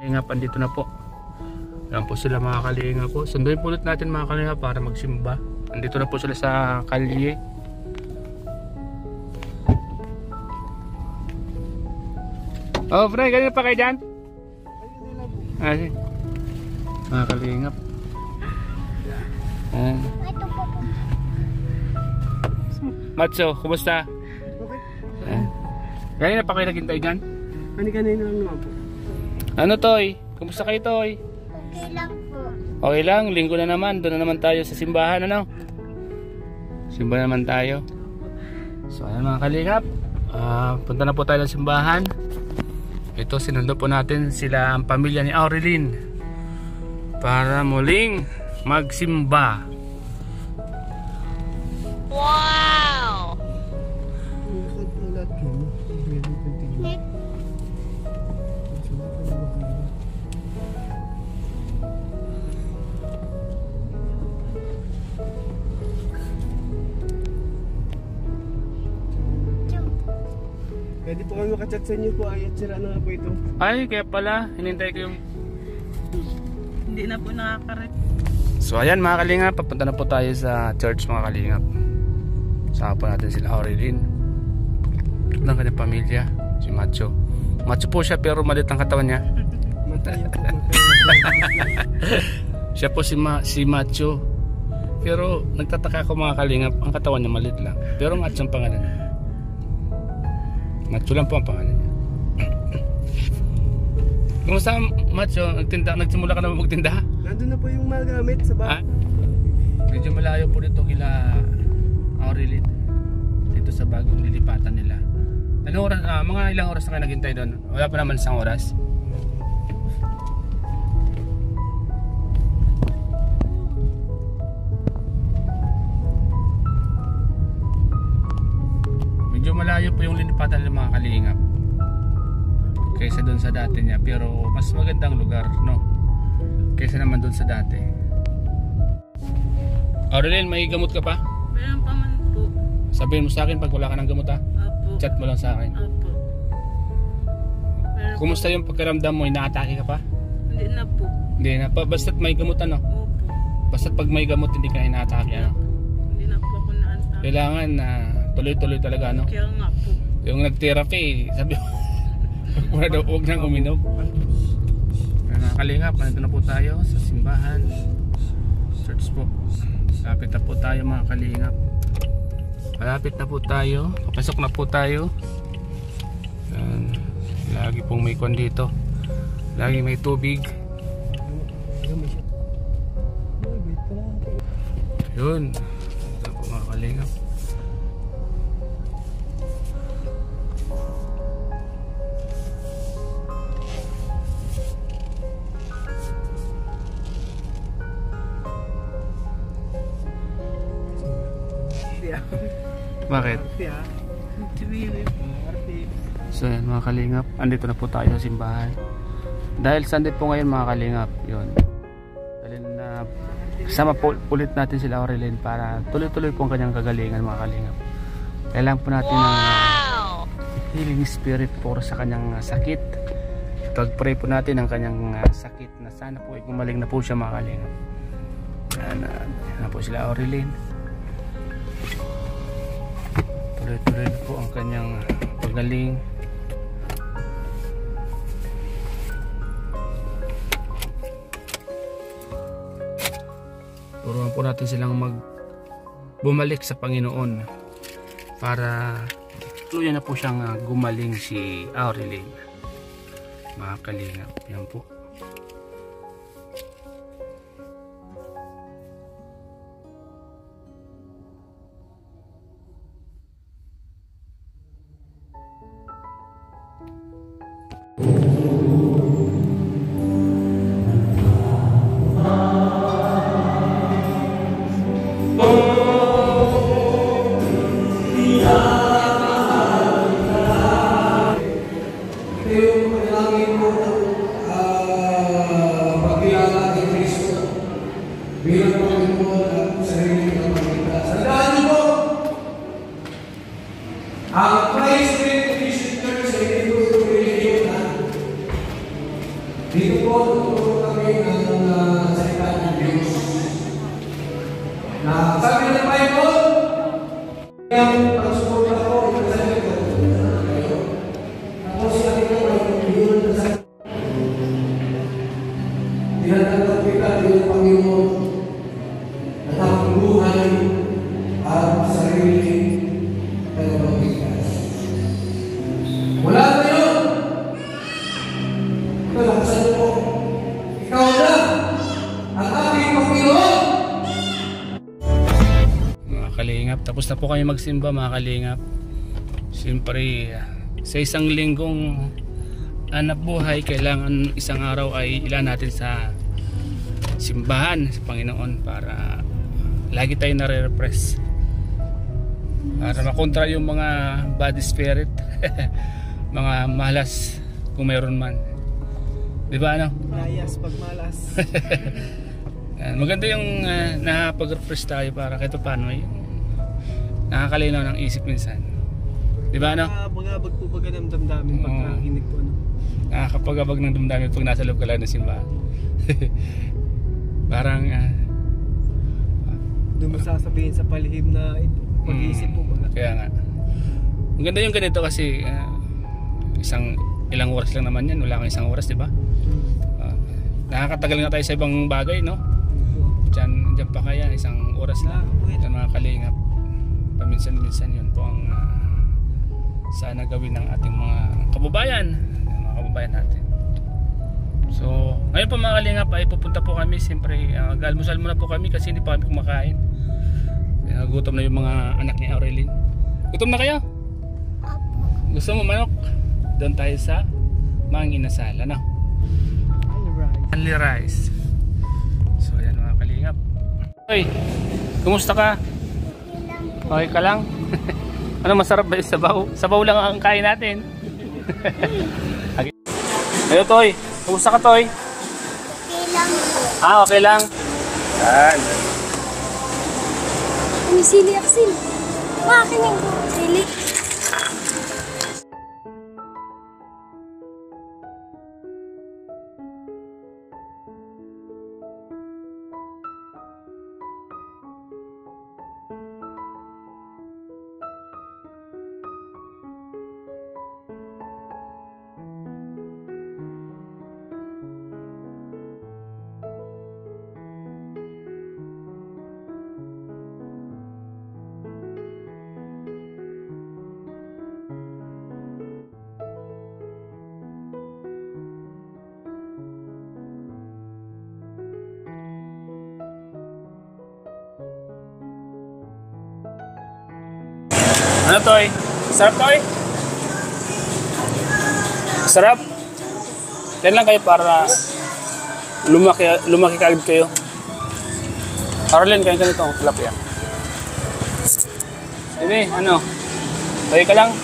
Kalingap, andito na po. Ayan po sila mga kalingap po. Sunduin po ulit natin mga kalingap para magsimba. Andito na po sila sa kalye. Oh, Frank, kanina pa kayo dyan? Sige. Mga kalingap. Matso, kumusta? Okay. Kanina pa kayo naghintay dyan? Kanina lang naman po. Ano Toy? Kumusta kayo Toy? Okay lang po. Okay lang, linggo na naman. Doon na naman tayo sa simbahan, ano? Simba naman tayo. So ayan mga kalingap, punta na po tayo ng simbahan. Ito, sinundo po natin sila ang pamilya ni Aurelyn para muling magsimba. Wow! Pwede po kami makachat sa inyo po. Ay, sira na nga po ito. Ay, kaya pala, hinintay ko yung... Hindi na po nakaka-rep. So ayan mga kalingap, papunta na po tayo sa church mga kalingap. Sama po natin sila Aurelyn ng kanyang pamilya, si Macho. Macho po siya pero malit ang katawan niya. Mataya po. Siya po si Macho. Pero nagtataka ako mga kalingap, ang katawan niya malit lang. Pero Macho ang pangalan niya. Macho lang po ang pangalan niya. Kumusta Macho? Nagsimula ka na ba magtinda? Nandun na po yung magamit sa bahay. Medyo malayo po dito kila Aurelyn. Dito sa bagong lilipatan nila. Anong oras, mga ilang oras na kayo naghintay doon? Wala pa naman isang oras. Medyo malayo po yung lilipatan ng mga kalingap kaysa doon sa dati niya, pero mas magandang lugar, no? Kaysa naman doon sa dati. Aurelyn, may gamot ka pa? Meron pa man po. Sabihin mo sa akin pag wala ka ng gamot, ha? Opo. Chat mo lang sa akin. Opo. Meron Kumusta yung pagkaramdam mo? Inaatake ka pa? Hindi na po. Hindi na pa, basta't may gamot, ano? Opo. Basta't pag may gamot hindi ka inaatake, ano? Hindi na po ako naantake. Kailangan na tuloy-tuloy talaga, ano? Kaya nga po. Yung nag-therapy, sabi mo wala daw, huwag nang uminom. Mga kalingap, nandito na po tayo sa simbahan, church po. Malapit na po tayo mga kalingap. Malapit na po tayo. Papasok na po tayo. Yan. Lagi pong may kwan dito. Lagi may tubig. Yun. Ito po mga kalingap. Bakit? So yan mga kalingap, andito na po tayo sa simbahan. Dahil Sunday po ngayon mga kalingap, yun. Dahil na sama po ulit natin sila Aurelyn para tuloy-tuloy po ang kanyang kagalingan mga kalingap. Kailangan po natin ng healing spirit po sa kanyang sakit. Pag-pray po natin ang kanyang sakit na sana po gumaling na po siya mga kalingap. Yan na po sila Aurelyn. Tuloy-tuloy po ang kanyang pagaling. Turuan po natin silang bumalik sa Panginoon para tuluyan na po siyang gumaling si Aurelyn. Mga kalingap, yan po. Ito yung panalangin mo ng Ito po, tutulong kami ng salita ng Diyos. Na sabi ng Bible, yung pagsuporta ko, ito sa ito, ako sinabi ko ay yun na sa tinatanggap kita ng Panginoon na ang buhay at sarili ng pagkikas. Wala na yun! Ito, nakasan mo. Ikaw na ang aking Panginoon! Mga kalingap, tapos na po kayo magsimba mga kalingap. Siyempre sa isang linggong anak buhay, kailangan isang araw ay ilan natin sa simbahan sa Panginoon para lagi tayo nare-repress, para makontra yung mga bad spirit mga malas kung mayroon man, di ba ano? Layas pagmalas. Maganda yung nakapag-repress tayo para kahit paano yung nakakalinaw ng isip minsan, di ba ano? Bangabag po baga ng damdamin pag Oo. nakikinig po. Ano? Nakakapagabag ng damdamin pag nasa loob ka lang ng simbahan. Parang Doon mo sasabihin sa palihim na pag-iisip po baga. kaya nga maganda yung ganito kasi ilang oras lang naman yan, wala kang isang oras, di ba? Nakakatagal nga tayo sa ibang bagay, no? Diyan pa kaya isang oras lang yan mga kalingap. Paminsan-minsan yun po ang sana gawin ng ating mga kababayan natin. So ngayon po mga kalingap ay pupunta po kami, siyempre galmusal muna po kami kasi hindi pa kami kumakain. Gutom na yung mga anak ni Aurelin. Gutom na kayo? Gusto mo manok? Doon tayo sa Mang Inasal, ano? Only rice. So ayan mga kalingap. Hoy, kumusta ka? Okay ka lang? Ano masarap ba yung sabaw? Sabaw lang ang kain natin. Ayo Toy, kumusta ka Toy? Okay lang po. Okay lang. Yan. May sili aksin. Bakit yung sili? Ano Toy? Sarap Toy? Sarap? Yan lang kayo para lumaki kaagad kayo. Arlen, kain ka nito, tilapia. Ini, ano? Toy ka lang?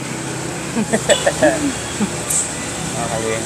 Okay.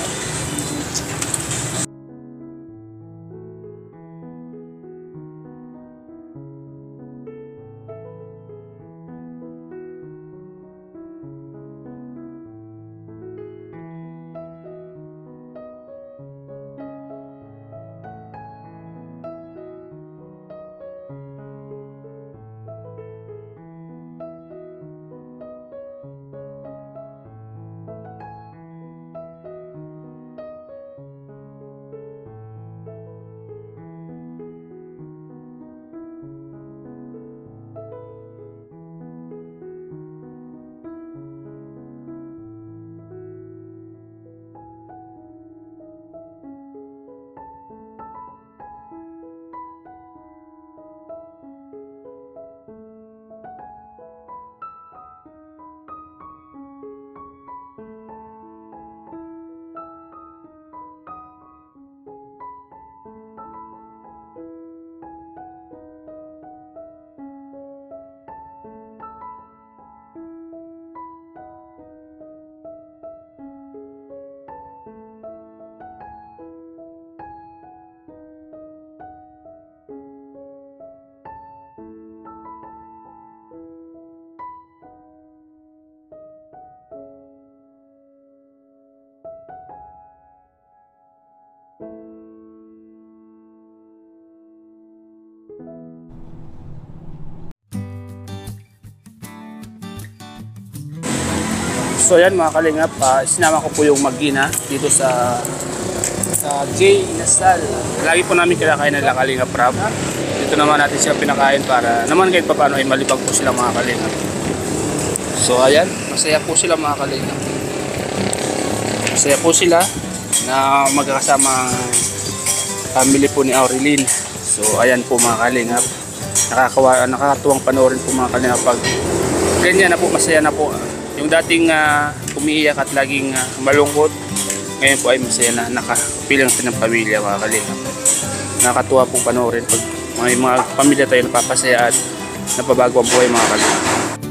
So yan mga kalingap, sinama ko po yung mag-ina dito sa J. Inasal. Lagi po namin kinakain nila Kalingap Rab. Dito naman natin siya pinakain para naman kahit paano ay malibag po sila mga kalingap. So ayan, masaya po sila mga kalingap. Masaya po sila na magkakasama family po ni Aurelyn. So ayan po mga kalingap. Nakakatuwang panoorin po mga kalingap pag ganyan na po, masaya na po. Yung dating umiiyak at laging malungkot, ngayon po ay masaya na, nakapilang natin ng pamilya mga kalingap. Nakakatuwa pong panoorin pag may mga pamilya tayo napapasaya at napabago ang buhay mga kalingap.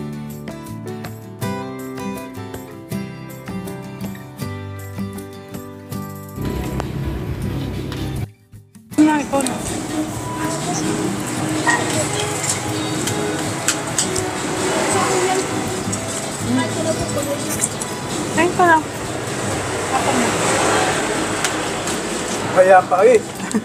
Kain ka lang. Kaya pa eh.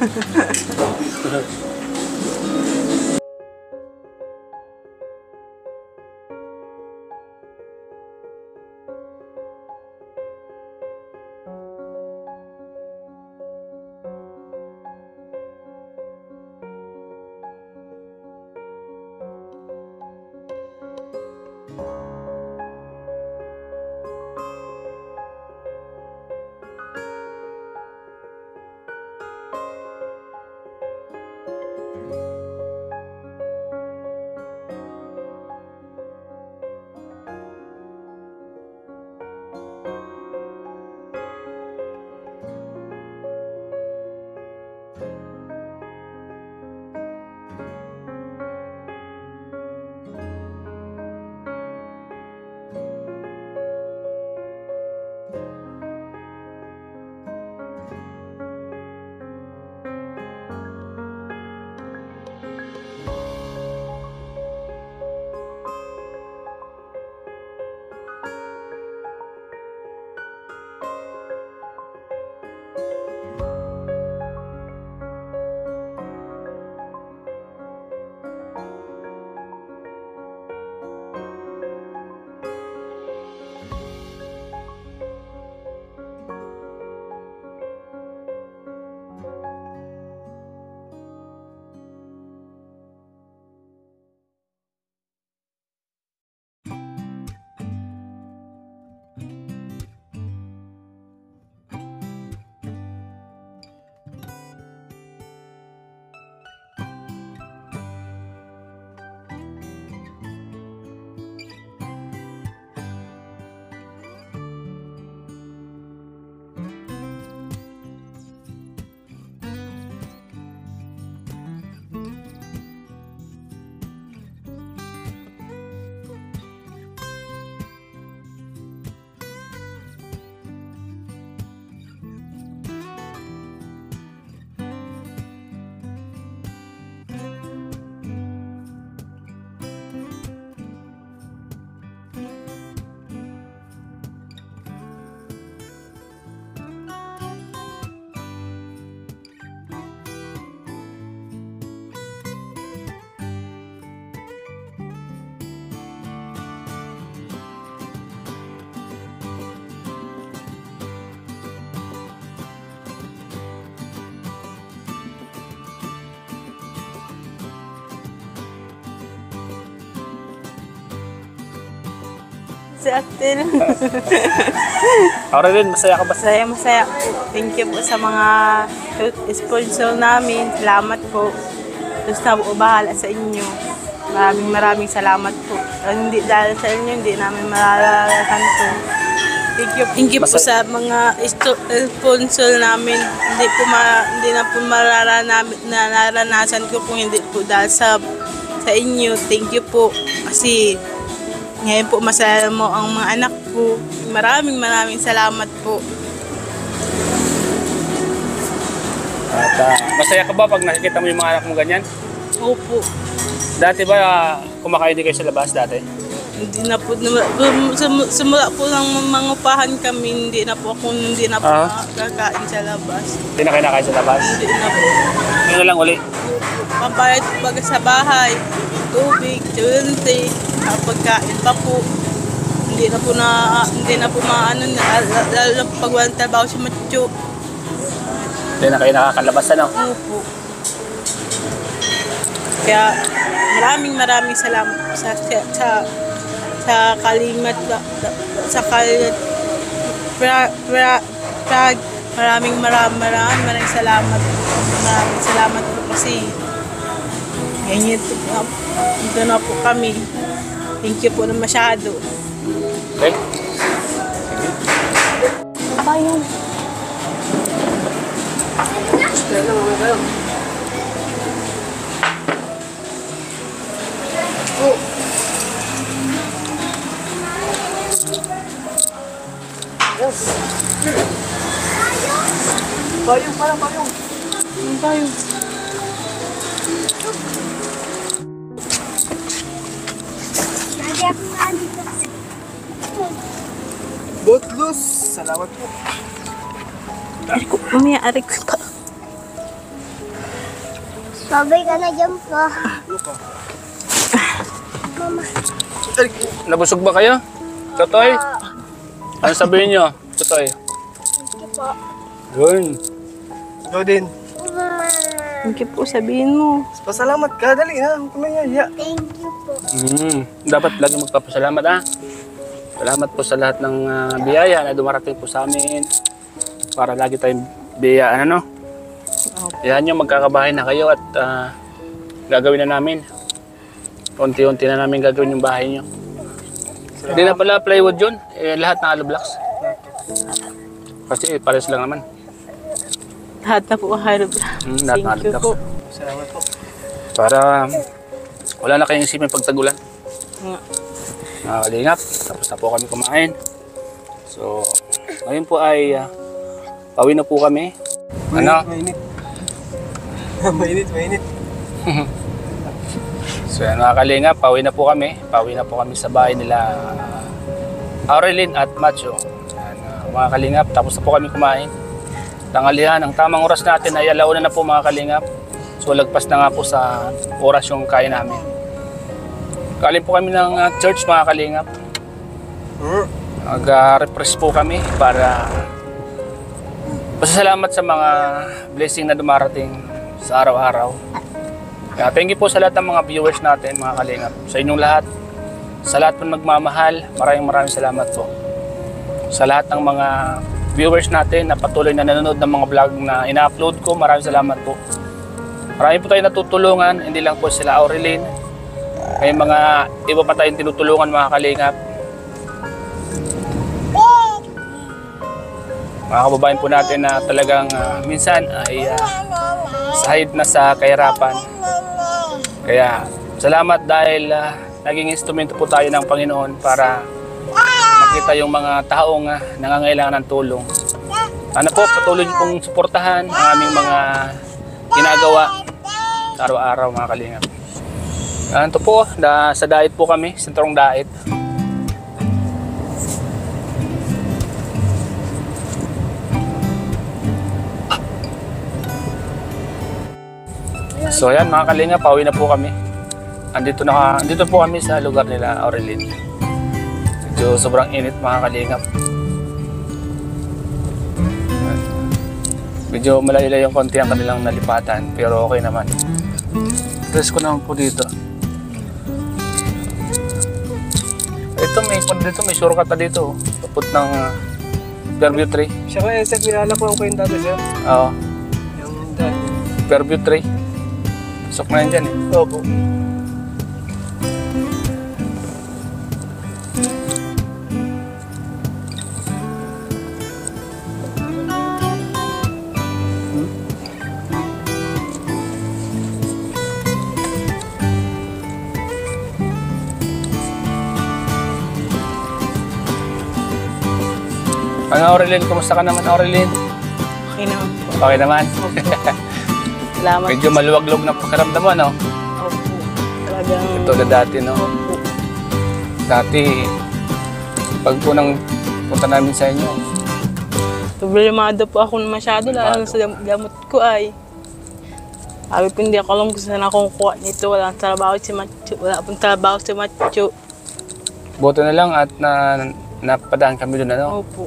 Si Atil. Aurelyn, masaya ka ba? Masaya po. Thank you po sa mga sponsor namin. Salamat po. Gusto na po bahala sa inyo. Maraming salamat po. Hindi dahil sa inyo, hindi namin mararanasan po. Thank you po sa mga sponsor namin. Hindi na po mararanasan ko kung hindi po dahil sa inyo. Thank you po. Kasi ngayon po masaya mo ang mga anak ko. Maraming salamat po. At masaya ka ba pag nakikita mo yung mga anak mo ganyan? Opo. Dati ba kumakain din kayo sa labas dati? Hindi na po. Simula po ng mangupahan kami, hindi na po kakain sa labas. Hindi na kayo nakain sa labas? Hindi na po. Ano na lang uli? Pambayad baga sa bahay, tubig, tsulunti, pagkain pa po. Hindi hindi na po maano na, lalo na pag walang trabaho si Macho. Hindi na kayo nakakalabas, ano? Opo. Kaya maraming salamat sa Kalingat Prague. Maraming salamat. Maraming salamat po kasi ngayon ito na po kami. Thank you po na masyado. Okay. Ba yun? Bayong, parang bayong. Ano tayo? Lagi ako nandito. Botlus. Salamat po. Arik ko pa. Babay ka na dyan pa. Mama. Nabusog ba kayo? Totoy? Ano sabihin nyo? Totoy? Thank you po. Yun. Ikaw din. Mama. Thank you po, sabihin mo. Pasalamat ka. Dali na. Huwag ka mayaya. Thank you po. Dapat lagi magpapasalamat, ha? Salamat po sa lahat ng biyaya na dumarating po sa amin. Para lagi tayong biyayaan, ano? Yan yung magkakabahay na kayo at gagawin na namin. Unti-unti na namin gagawin yung bahay nyo. Hindi na pala plywood yun. Lahat na hollow blocks. Kasi pares lang naman. Lahat na po, Harab. Lahat na Thank you hollow po. blocks. Salamat po. Para wala na kayong isipin pagtagulan. Nga. Kalingap, tapos na po kami kumain. So, ngayon po ay pauwi na po kami. Ano? Mainit. Mainit. So yan mga kalingap, pauwi na po kami. Pauwi na po kami sa bahay nila Aurelin at Macho. Yan, mga kalingap, tapos na po kami kumain. Tanghalian, ang tamang oras natin ay alauna na po mga kalingap. So lagpas na nga po sa oras yung kain namin. Kaling po kami ng church mga kalingap. Nag-refresh po kami para pasasalamat sa mga blessing na dumarating sa araw-araw. Kaya thank you po sa lahat ng mga viewers natin mga kalingap. Sa inyong lahat, sa lahat po nagmamahal, maraming salamat po. Sa lahat ng mga viewers natin na patuloy na nanonood ng mga vlog na ina-upload ko, maraming salamat po. Marami po tayong natutulungan, hindi lang po sila Aurelin. May mga iba pa tayong tinutulungan mga kalingap. Mga kababayan po natin na talagang minsan ay sahid na sa kahirapan. Kaya salamat dahil naging instrumento po tayo ng Panginoon para makita yung mga taong nangangailangan ng tulong. Ano po, patuloy niyo pong suportahan ang aming mga ginagawa sa araw-araw mga kalingap. Ito po, sa diet po kami, sentrong diet. So ayan mga kalingap, pauwi na po kami. Andito po kami sa lugar nila Aurelin. Medyo sobrang init mga kalingap. Medyo malayo-layo yung konti ang kanilang nalipatan, pero okay naman. Stress ko naman po dito. May shortcut na dito. Tapos ng Fairview 3. Siya kaya sa kilala ko yung dati sir. Oo. Yung dati. Fairview 3. Pasok na yan dyan eh. Opo. Ano Aurelin? Kumusta ka naman Aurelin? Okay naman po. Okay naman? Salamat. Medyo maluwag-luwag ng pakiramdam mo, no? Opo. Talagang... Ito na dati, no? Opo. Dati, pag po nang punta namin sa inyo. Problemado po ako masyado, lalo sa gamot ko ay. Sabi po hindi ako alam kung saan ako kukuha nito. Wala pong trabaho si Macho. Buti na lang at napadaan kami doon, ano? Opo.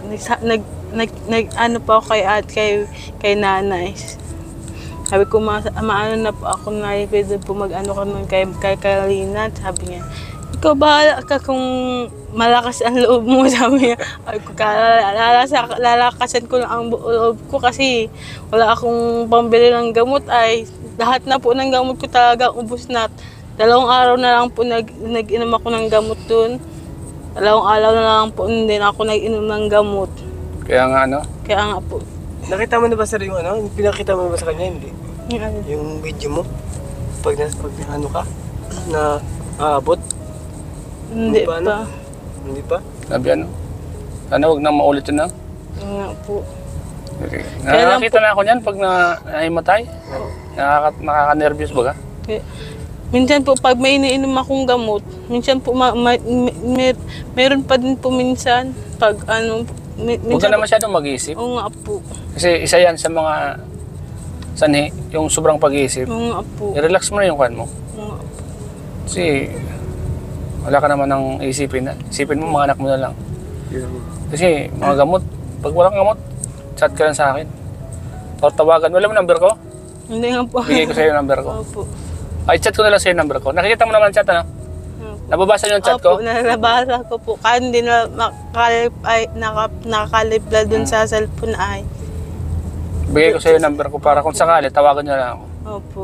Ano po ako kay nanay. Sabi ko, maano na po ako na pwede po mag-ano ka nun kay Karina. Sabi niya, ikaw bahala ka kung malakas ang loob mo, sabi niya. Ay, lalakasan ko lang ang loob ko kasi wala akong pambili ng gamot. Ay, lahat na po ng gamot ko talaga ubos na. 2 araw na lang po nag-inom ako ng gamot dun. 2 araw na lang po hindi na ako nag-inom ng gamot. Kaya nga, ano? Kaya nga po. Nakita mo na ba sir yung ano? Pinakita mo na ba sa kanya? Hindi. Yung video mo? Pag ano ka? Na aabot? Hindi pa. Ano? pa. Hindi pa? Sabi ano? Sana huwag nang maulit yun, no? Nga po. Okay. Kaya lang Nakakita na ako niyan pag nahimatay. Nakaka-nervous ba ka? Minsan po pag may iniinom akong gamot, minsan po meron pa din po minsan pag ano, Huwag ka na masyadong mag-iisip. Oo nga po. Kasi isa yan sa mga sanhi, yung sobrang pag-iisip. Oo nga po. I-relax mo na yung kwan mo. Oo nga po. Kasi wala ka naman ng isipin. Isipin mo, mga anak mo na lang. Kasi mga gamot, pag walang gamot, chat ka lang sa akin. O tawagan. Wala mo number ko? Hindi nga po. Bigay ko sa iyo number ko. Opo. Ay, chat ko na lang sa iyo number ko. Nakikita mo naman ang chat, ano? Nababasa niyo yung chat ko? Opo, nabasa ko po. Kaya hindi na nakakalipla dun sa cellphone ay. Bigay ko sa iyo number ko para kung sakali, tawagan niyo lang ako. Opo.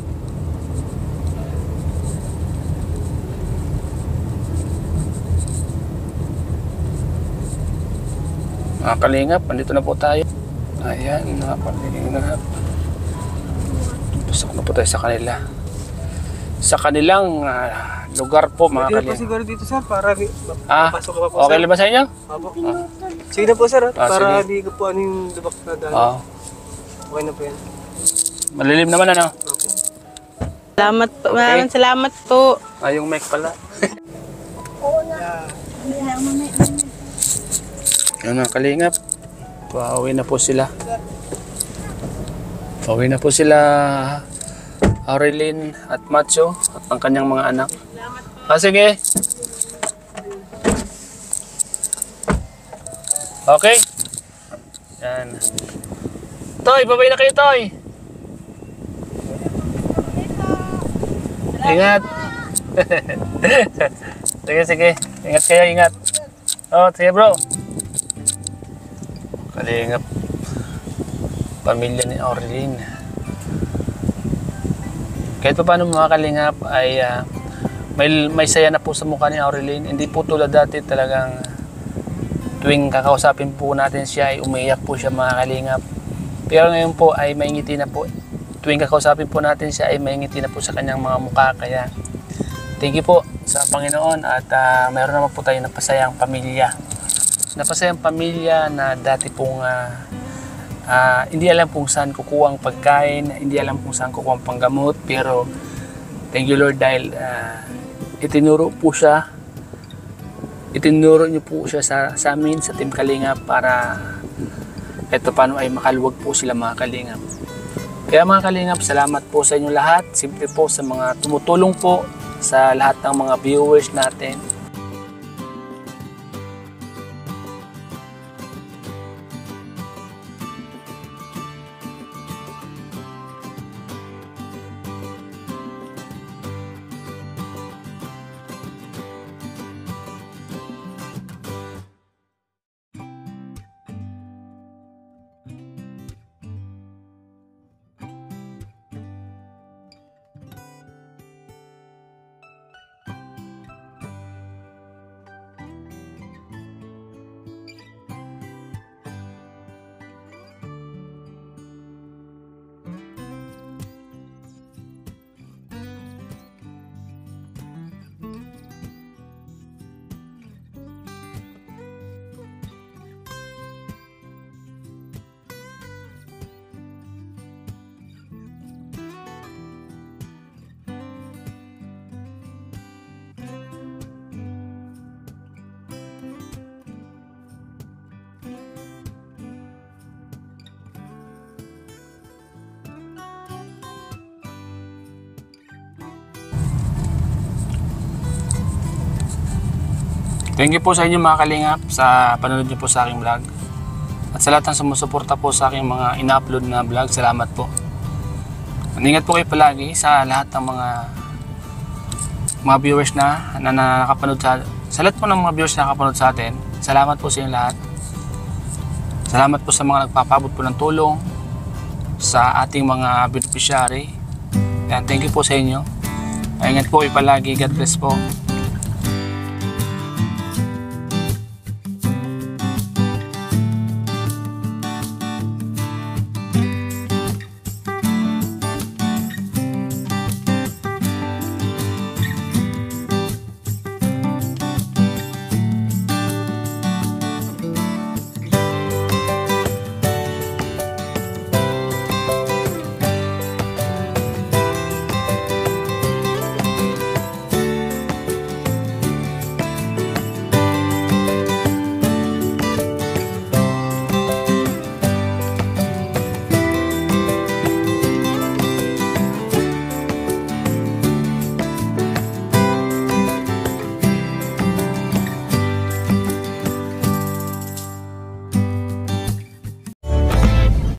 Mga kalingap, andito na po tayo. Ayan, mga kalingap. Pasok na po tayo sa kanila. Sa kanilang lugar po, mga Pwede po kalingap. siguro dito sir para pasok ka pa po Okay sir. lang ba sa inyo? Opo. Sige na po sir para sige. hindi ko po ano yung lubak na daan. Oo. Okay na po yan. Malilim naman, ano? Okay. Salamat po. Maraming salamat po. Yung mic pala. Yan mga kalingap. Pauwi na po sila. Pauwi na po sila Aurelin at Macho at ang kanyang mga anak. Sige. Okay. Yan. Toy, babay na kayo, Toy. Ingat. Sige. Ingat kayo, ingat. Oh, sige bro. Kalingap. Pamilya ni Aurelin. Kahit pa paano mga kalingap ay may saya na po sa mukha ni Aurelin. Hindi po tulad dati talagang tuwing kakausapin po natin siya ay umiiyak po siya mga kalingap. Pero ngayon po ay maingiti na po. Tuwing kakausapin po natin siya ay maingiti na po sa kanyang mga mukha. Kaya thank you po sa Panginoon at mayroon naman po tayo napasayang pamilya. Napasayang pamilya na dati pong hindi alam kung saan kukuha ang pagkain, hindi alam kung saan kukuha ang panggamot, pero thank you Lord dahil itinuro niyo po siya sa amin, sa Team Kalingap para eto paano ay makaluwag po sila mga Kalingap. Kaya mga Kalingap, salamat po sa inyo lahat, simple po sa mga tumutulong po sa lahat ng mga viewers natin. Thank you po sa inyo mga kalingap sa panonood niyo po sa aking vlog. At sa lahat ng sumusuporta po sa aking mga ina-upload na vlog, salamat po. Ingat po kayo palagi sa lahat ng mga viewers na nakapanood sa lahat po ng mga viewers na nakapanood sa atin. Salamat po sa inyo lahat. Salamat po sa mga nagpapabot po ng tulong sa ating mga beneficiary. Yan, thank you po sa inyo. Ingat po kayo palagi. God bless po.